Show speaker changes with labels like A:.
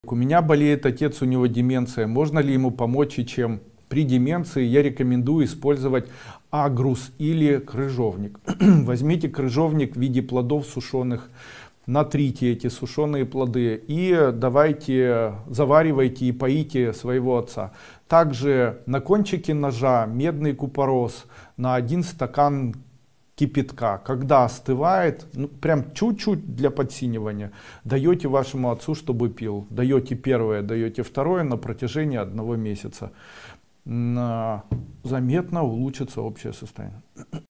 A: У меня болеет отец, у него деменция. Можно ли ему помочь и чем? При деменции я рекомендую использовать агрус или крыжовник. Возьмите крыжовник в виде плодов сушеных, натрите эти сушеные плоды и давайте, заваривайте и поите своего отца. Также на кончике ножа медный купорос на 1 стакан кипятка. Когда остывает, ну, прям чуть-чуть для подсинивания, даете вашему отцу, чтобы пил. Даете первое, даете второе на протяжении 1 месяца. Заметно улучшится общее состояние.